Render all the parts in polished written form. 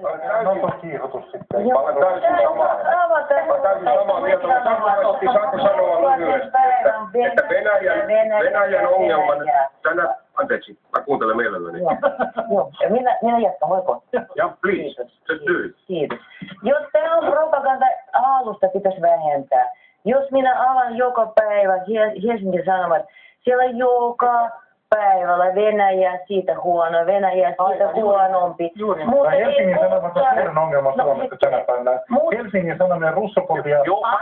No kiihotus sitten. Mä olen täysin samaa mieltä, mutta saanko sanoa lyhyesti, että Venäjän ongelma nyt tänä... Anteeksi, mä kuuntelen mielelläni. Joo, minä jatkan, voiko? Ja, please, just do it. Kiitos. Jos tämä on propaganda-aalusta pitäisi vähentää. Jos minä alan joka päivä Helsingin Sanomat, siellä joka päivällä Venäjä siitä huono, Venäjä siitä huonompi. Juuri, Helsingin Sanomat on suurin ongelma Suomessa tänä päivänä. Helsingin Sanomien russofobia...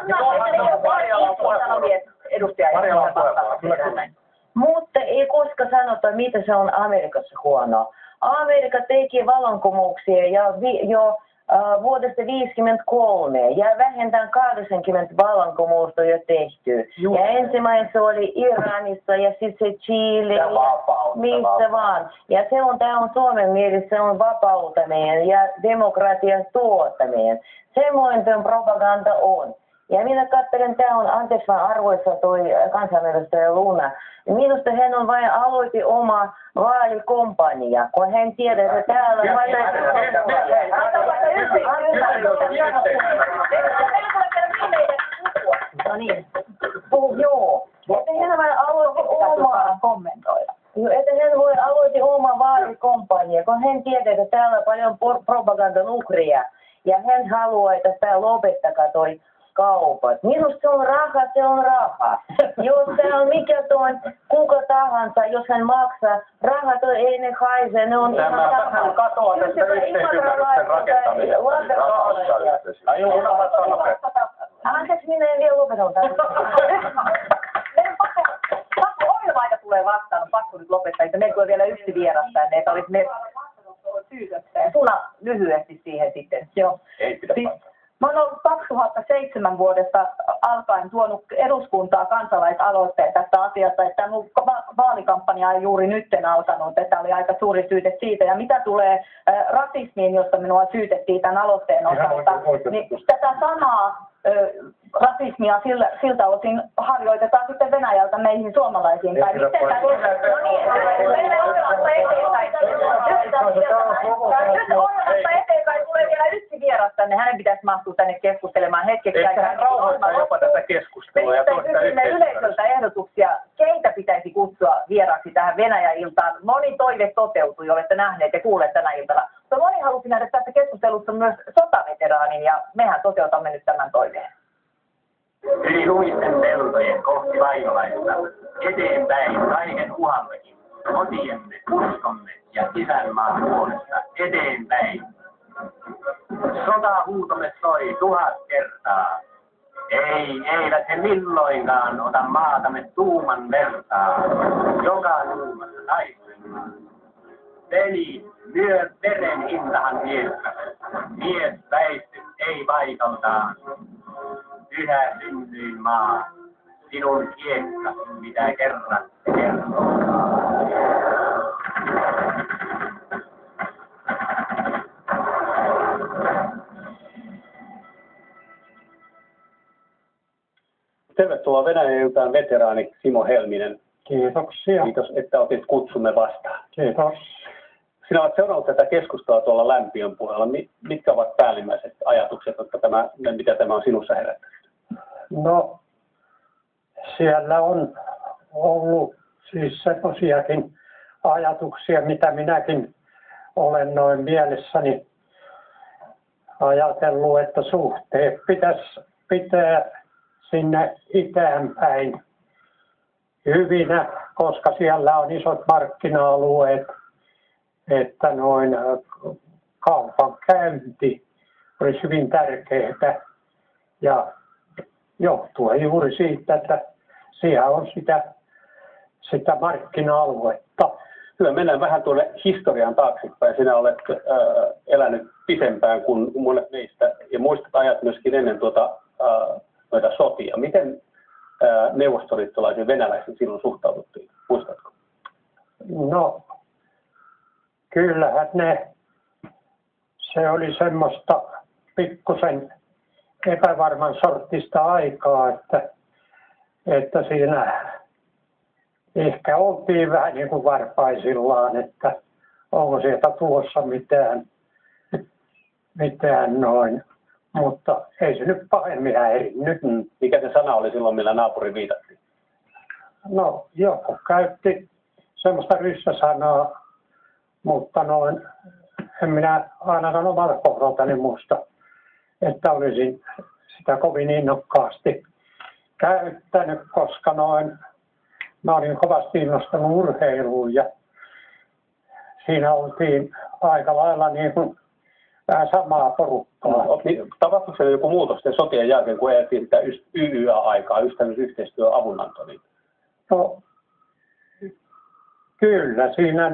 Mutta ei koskaan sanota, mitä se on Amerikassa huono. Amerikka teki vallankumouksia jo vuodesta 1953 ja vähintään 80 vallankumousta jo tehty. Ja ensimmäinen oli Iranissa ja sitten se Chile ja missä vaan. Ja tämä on Suomen mielestä, se on vapautaminen ja demokratian tuottaminen. Semmoinen propaganda on. Ja minä katselen, tämä on, anteeksi vaan arvoissa toi kansanedustaja Luna. Minusta hän on vain aloitti oma vaalikompania, kun hän tiedä, että täällä on vain... No niin, joo. Että hän vain aloitti omaa... kommentoida. Että hän voi aloitti oma vaalikompania, kun hän tiedä, että täällä on paljon propagandan uhria. Ja hän haluaa, että tämä lopettakaa toi kaupat. Minusta se on raha, se on raha. Jos se on mikä tuon kuka tahansa, jos hän maksaa, rahat ei ne haise, ne on ihan tahansa. Tämä katoaa tästä yhteisymmärryksen rakentaminen. Ai unohdattaa lopettaa. Anteeksi, minä en vielä lopeta tämän. Pakko ohjelmaita tulee vastaan, pakko nyt lopettaa, että meillä on vielä yksi vieras tänne, että olisi me... Suna lyhyesti siihen sitten. Joo. Ei pidä paikkaa. Mä oon ollut 2007 vuodesta alkaen tuonut eduskuntaa kansalaisaloitteen tästä asiasta, että mun vaalikampanja on juuri nytten alkanut, että oli aika suuri syyte siitä. Ja mitä tulee rasismiin, josta minua syytettiin tämän aloitteen osalta, niin tätä samaa rasismia siltä osin harjoitetaan sitten Venäjältä meihin suomalaisiin. Tai miten tämä eteenpäin tulee vielä yksi vieras tänne. Hänen pitäisi mahtua tänne keskustelemaan hetkeksi. Ehkä hän rauhoittaa jopa tätä keskustelua. Ja kysymme yleisöltä ehdotuksia, keitä pitäisi kutsua vieraksi tähän Venäjä-iltaan. Moni toive toteutui, olette nähneet ja kuulleet tänä iltana. Mutta moni halusi nähdä tässä keskustelussa myös sotaveteraanin ja mehän toteutamme nyt tämän toiveen. Yli lumisten peltojen kohti vainolaista, eteenpäin kaiken uhammekin, kotiemme, uskomme ja isänmaan puolesta eteenpäin. Sotahuutomme soi 1000 kertaa. Eivät he milloinkaan ota maatamme tuuman vertaa. Joka nuumassa taistellaan. Veli, myö veren hintahan miestä. Mies väisty ei paikaltaan. Yhä synnyin maa, sinun kiekka, mitä kerran kertoo. Tervetuloa Venäjä-iltaan veteraani Simo Helminen. Kiitoksia. Kiitos, että otit kutsumme vastaan. Kiitos. Sinä olet seurannut tätä keskustelua tuolla Lämpiön puolella. Mitkä ovat päällimmäiset ajatukset, mitä tämä on sinussa herättänyt? No, siellä on ollut siis semmoisiakin ajatuksia, mitä minäkin olen noin mielessäni ajatellut, että suhteet pitäisi pitää sinne itään päin hyvinä, koska siellä on isot markkina-alueet, että noin kaupan käynti olisi hyvin tärkeää ja johtuen juuri siitä, että siellä on sitä markkina-aluetta. Hyvä, mennään vähän tuonne historian taaksepäin. Sinä olet elänyt pisempään kuin monet meistä ja muistat ajat myöskin ennen noita sotia. Miten neuvostoliittolaisiin venäläisiin silloin suhtauduttiin? Muistatko? No, kyllähän se oli semmoista pikkusen epävarman sorttista aikaa, että siinä ehkä oltiin vähän niin kuin varpaisillaan, että onko sieltä tuossa mitään. mitään noin. Mutta ei se nyt pahemmin häirinnyt. Mikä se sana oli silloin, millä naapuri viitattiin? No, joku käytti semmoista ryssäsanaa, mutta noin, en minä ainakaan omalta kohdaltani muista, että olisin sitä kovin innokkaasti käyttänyt, koska mä olin kovasti innostunut urheiluun ja siinä oltiin aika lailla niin kuin vähän samaa porukkaa. Tapahtuiko se joku muutos sitten sotien jälkeen, kun elettiin sitä YYA-aikaa, ystävyysyhteistyön avunanto? No, kyllä siinä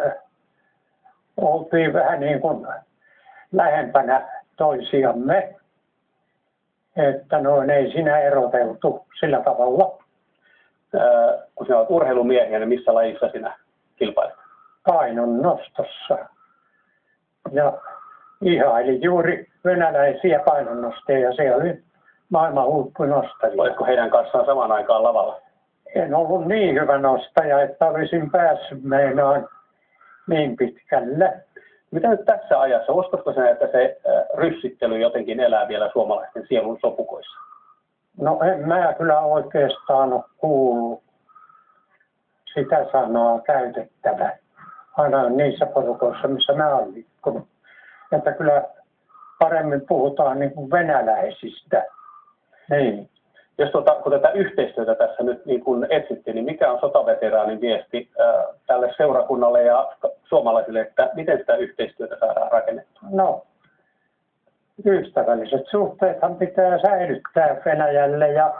oltiin vähän niin kuin lähempänä toisiamme, että ei siinä eroteltu sillä tavalla. Kun sinä olet urheilumiehiä, niin missä lajissa sinä kilpailet? Painon nostossa. Ja ihailin juuri venäläisiä painonnostajia. Se oli maailman huippunostajia. Oletko heidän kanssaan samaan aikaan lavalla? En ollut niin hyvä nostaja, että olisin päässyt meinaan niin pitkälle. Mitä nyt tässä ajassa? Uskotko sinä, että se ryssittely jotenkin elää vielä suomalaisten sielun sopukoissa? No en mä kyllä oikeastaan ole kuullut sitä sanaa käytettävä. Aina niissä porukoissa, missä mä olen liikkunut. Että kyllä paremmin puhutaan niin kuin venäläisistä. Niin. Jos kun tätä yhteistyötä tässä nyt niin kun etsittiin, niin mikä on sotaveteraanin viesti tälle seurakunnalle ja suomalaisille, että miten sitä yhteistyötä saadaan rakennettua? No, ystävälliset suhteethan pitää säilyttää Venäjälle ja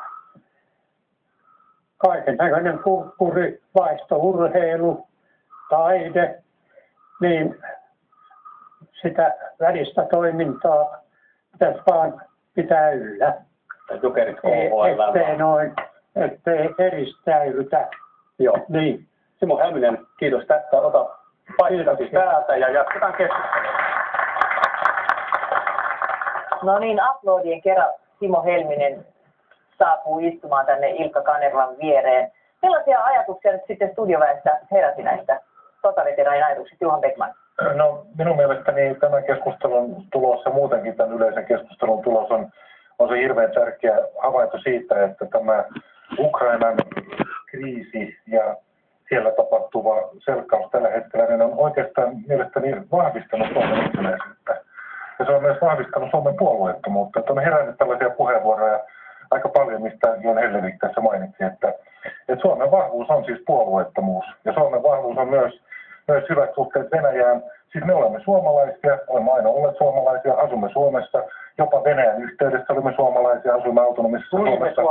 kaiken näköinen kulttuuri, vaihto, urheilu, taide, niin sitä välistä toimintaa pitäisi vaan pitää yllä. Jokerit KHL. Ettei eristäydytä. Joo. Niin. Simo Helminen, kiitos tästä. Ota paikkasi täältä ja jatketaan keskustelua. No niin, aplodien kerran Simo Helminen saapuu istumaan tänne Ilkka Kanervan viereen. Millaisia ajatuksia nyt sitten studioväestä heräsi näistä sotaveteraanin ajatuksista, Johan Beckman? No minun mielestäni tämän keskustelun tulos ja muutenkin tämän yleisen keskustelun tulos on se hirveän tärkeä havainto siitä, että tämä Ukrainan kriisi ja siellä tapahtuva selkkaus tällä hetkellä niin on oikeastaan mielestäni vahvistanut Suomen itsenäisyyttä. Ja se on myös vahvistanut Suomen puolueettomuutta. Että on herännyt tällaisia puheenvuoroja aika paljon, mistä Jon Hellevik tässä mainitsi, että Suomen vahvuus on siis puolueettomuus. Ja Suomen vahvuus on myös hyvät suhteet Venäjään. Siis me olemme suomalaisia, olemme aina olleet suomalaisia, asumme Suomessa. Jopa Venäjän yhteydessä olimme suomalaisia, asuimme autonomisessa Suomessa.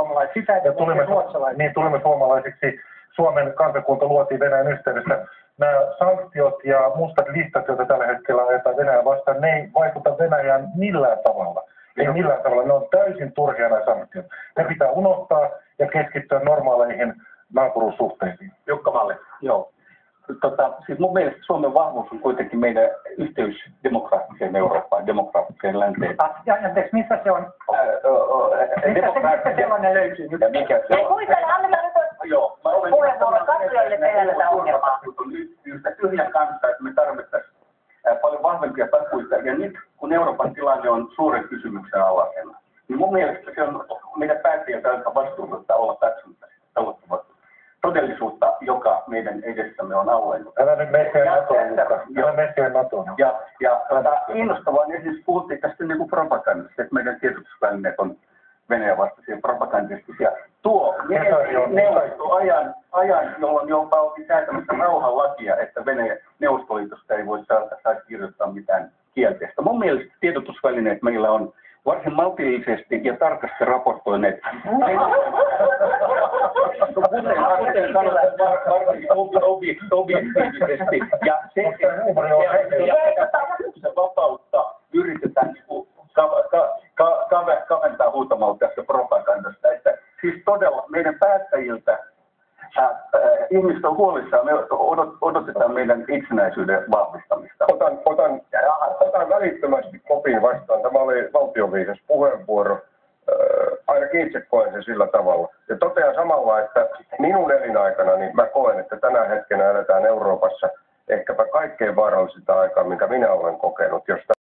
Tulimme suomalaisiksi. Suomen kansakunta luotiin Venäjän yhteydessä. Nämä sanktiot ja mustat listat, joita tällä hetkellä ajetaan Venäjän vastaan, ne ei vaikuta Venäjään millään tavalla. Ei millään tavalla. Ne on täysin turhia nämä sanktiot. Ne pitää unohtaa ja keskittyä normaaleihin naapuruussuhteisiin. Jukka Malli. Joo. Siis mun mielestä Suomen vahvuus on kuitenkin meidän yhteys demokraattiseen Eurooppaan, demokraattiseen länteen. Anteeksi, missä se on? Missä sellainen löytyy? Mikä se on? Kuitenkin, annetaan nyt puheenvuoron katsojille tehdä tätä ongelmaa. Yhtä tyhjän kanssa, että me tarvittaisiin paljon vahvempia takuita. Ja nyt, kun Euroopan tilanne on suuren kysymyksen alaisena, niin mun mielestä se on meidän päättäjiltä, jotka vastuullistaa olla katsomatta todellisuutta, joka meidän edessämme on auennut. Älä nyt mene NATOon. Ja innostavaa, niin siis puhuttiin tästä niin kuin propagandasta, että meidän tiedotusvälineet on Venäjän vastaisia propagandistisia. Tuo neuvostoajan, jolloin jopa oltiin säätämässä rauhanlakia, että Venäjän Neuvostoliitosta ei voi saa kirjoittaa mitään kielteistä. Mun mielestä tiedotusvälineet meillä on varsin maltillisesti ja tarkasti raportoineet. Kuten sanotaan, objektiivisesti. Ja se vapautta yritetään kaventaa huutamalla tästä propagandasta. Että siis todella meidän päättäjiltä ihmiset on huolissaan, me odotetaan meidän itsenäisyyden vahvistamista. Otan välittömästi kopin vastaan. Tämä oli valtionviisas puheenvuoro. Ainakin itse koen sen sillä tavalla. Ja totean samalla, että minun elinaikana niin mä koen, että tänä hetkenä eletään Euroopassa ehkäpä kaikkein vaarallisinta aikaa, minkä minä olen kokenut, josta